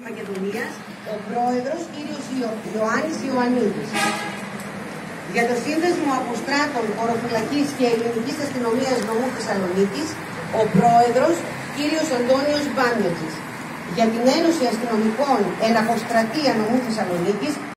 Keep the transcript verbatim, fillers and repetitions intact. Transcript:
Μακεδονίας, ο πρόεδρος κύριος Ιωάννης Ιωαννίδης. Για το σύνδεσμο αποστράτων χωροφυλακής και ελληνικής αστυνομίας νομού Θεσσαλονίκης, ο πρόεδρος κύριος Αντώνιος Μπάνιωτζης. Για την Ένωση Αστυνομικών εν Αποστρατεία νομού Θεσσαλονίκης,